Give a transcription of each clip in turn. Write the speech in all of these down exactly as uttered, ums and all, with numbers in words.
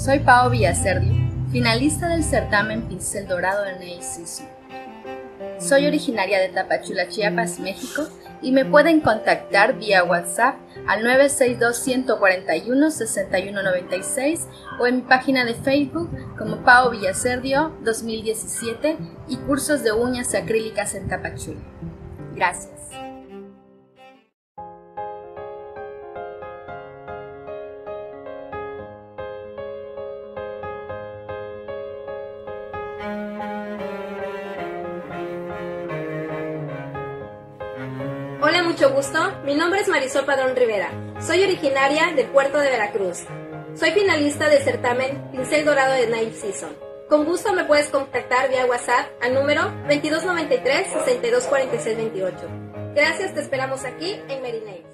Soy Pao Villacerdio, finalista del certamen Pincel Dorado de Nail Season. Soy originaria de Tapachula, Chiapas, México, y me pueden contactar vía WhatsApp al nueve seis dos, uno cuatro uno, seis uno nueve seis o en mi página de Facebook como Pao Villacerdio dos mil diecisiete y cursos de uñas acrílicas en Tapachula. Gracias. Hola, mucho gusto. Mi nombre es Marisol Padrón Rivera. Soy originaria de Puerto de Veracruz. Soy finalista del certamen Pincel Dorado de Nail Season. Con gusto me puedes contactar vía WhatsApp al número veintidós noventa y tres, sesenta y dos cuarenta y seis veintiocho. Gracias, te esperamos aquí en Mary Nails.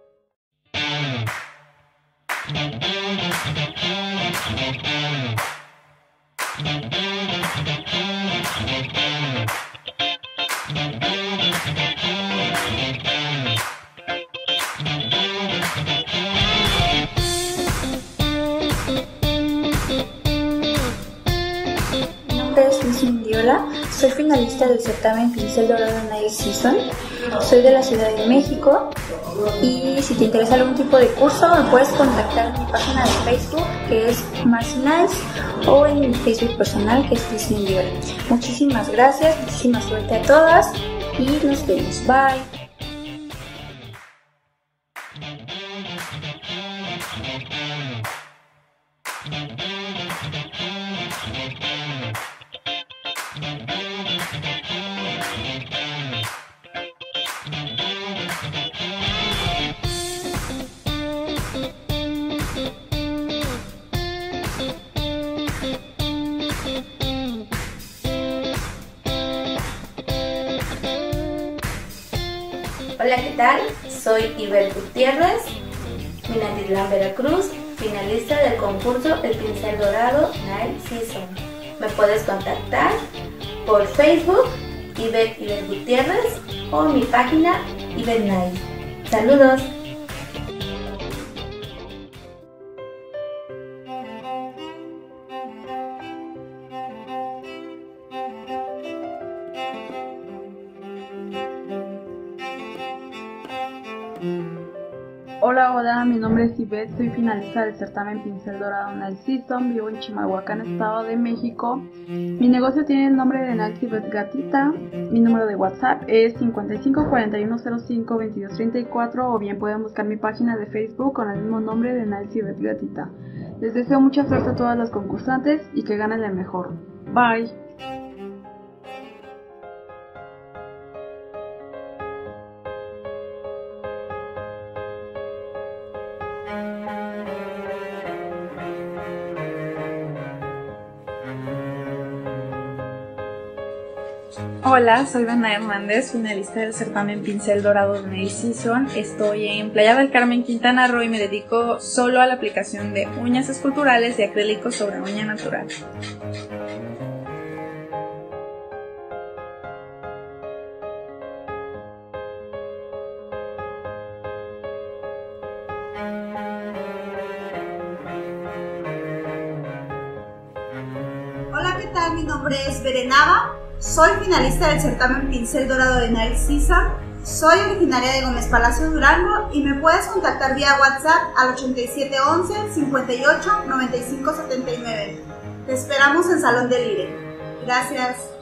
Soy Mendiola, soy finalista del certamen Pincel Dorado de Nail Season. Soy de la Ciudad de México y si te interesa algún tipo de curso me puedes contactar en mi página de Facebook que es Marcy Nails o en mi Facebook personal que es Liz Mendiola. Muchísimas gracias, muchísima suerte a todas y nos vemos. Bye. Hola, ¿qué tal? Soy Ibel Gutiérrez, Minatitlán, Veracruz, finalista del concurso El Pincel Dorado Nail Season. Me puedes contactar por Facebook, Ibel, Ibel Gutiérrez, o mi página Ibel Nail. Saludos. Hola, hola, mi nombre es Ivette, soy finalista del certamen Pincel Dorado Nail Season, vivo en Chimalhuacán, Estado de México. Mi negocio tiene el nombre de Nails Ivette Gatita, mi número de WhatsApp es cincuenta y cinco, cuarenta y uno cero cinco, veintidós treinta y cuatro o bien pueden buscar mi página de Facebook con el mismo nombre de Nails Ivette Gatita. Les deseo mucha suerte a todas las concursantes y que ganen el mejor. Bye. Hola, soy Dana Hernández, finalista del certamen Pincel Dorado de Nail Season. Estoy en Playa del Carmen, Quintana Roo y me dedico solo a la aplicación de uñas esculturales y acrílicos sobre uña natural. Hola, ¿qué tal? Mi nombre es Berenaba. Soy finalista del certamen Pincel Dorado de Nail Season. Soy originaria de Gómez Palacio, Durango y me puedes contactar vía WhatsApp al ochenta y siete once, cincuenta y ocho, noventa y cinco setenta y nueve. Te esperamos en Salón del Lire. Gracias.